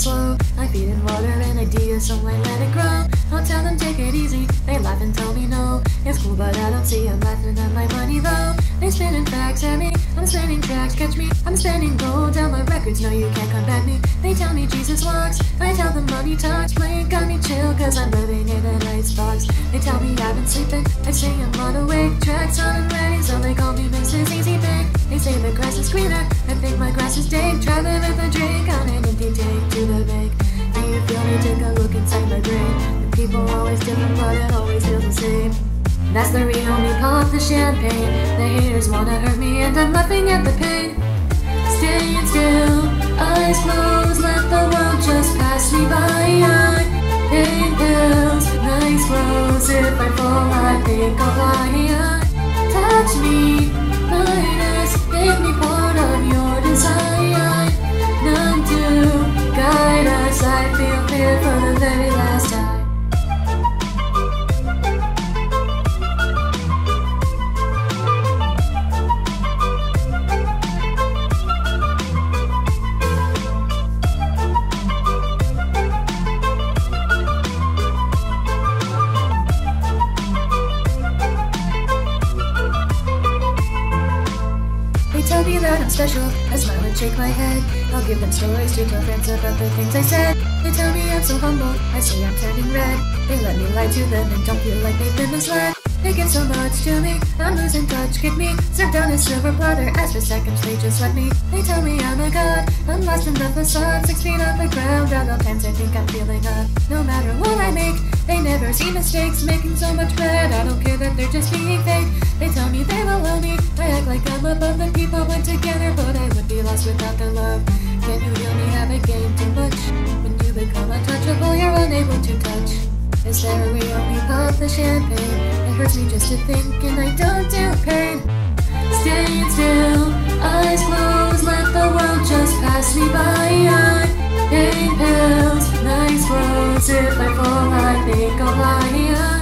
slow. I feed it water and ideas, so I let it grow. I'll tell them take it easy, they laugh and tell me no. It's cool but I don't see I'm laughing at my money though. They spinning facts at me, I'm spinning tracks, catch me. I'm spinning gold down my records, no you can't combat me. They tell me Jesus walks, I tell them money talks. Playing got me chill cause I'm living in an icebox. They tell me I've been sleeping, I say I'm on awake. Tracks on and ready, so they call me Mrs. Easy Pick. They say the grass is greener, I think my grass is dank. Traveling with a drink on an empty tank to the bank. Do you feel me? Take a look inside my brain. The people always different but it always feels the same. That's the real me, pop the champagne. The haters wanna hurt me and I'm laughing at the pain. Staying still, eyes closed, let the world just pass me by. Pain pills, nice rose. If I fall, I think I'll fly. Touch me, minus, make me part of your design. None to guide us, I feel fear for the very last time. Tell me that I'm special, I smile and shake my head. I'll give them stories to tell friends about the things I said. They tell me I'm so humble, I say I'm turning red. They let me lie to them and don't feel like they've been misled. They give so much to me, I'm losing touch, get me. Serve down a silver platter, as for seconds they just let me. They tell me I'm a god, I'm lost in the facade. 6 feet off the ground, at all times I think I'm feeling up. No matter what I make, they never see mistakes. Making so much bread, I don't care that they're just being fake. They tell me they will love me, I act like I'm above the people went together, but I would be lost without their love. Can you hear me? Have I gained too much? When you become untouchable, you're unable to touch. Is there a real me? Pop the champagne. It hurts me just to think and I don't do pain. Staying still, eyes closed, let the world just pass me by. Pain pills, nice roads. If I fall, I think I'll fly.